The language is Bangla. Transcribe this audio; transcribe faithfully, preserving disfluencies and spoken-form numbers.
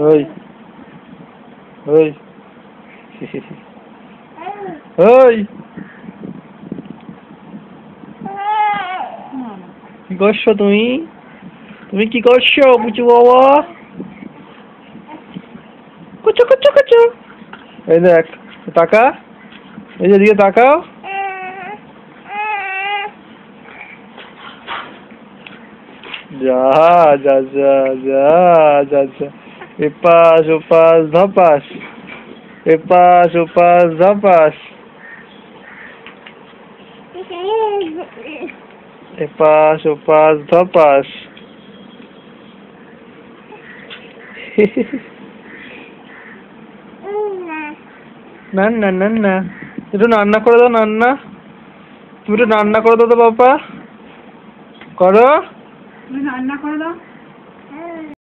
ওই ওই ওই কি করছো তুমি? তুমি কি করছো কুচু বাবা? কুচু কুচু কুচু। এই দেখ, তাকা, এই যে দিকে তাকাও। যা যা যা যা যা যা, এপাশ ওপাশ ধপাস, এপাশ ওপাশ ধপাস, এপাশ ওপাশ ধপাস। না না না না, একটু রান্না করে দাও। রান্না তুমি একটু রান্না করে দাও তো বাবা, করো। রান্না করে দাও।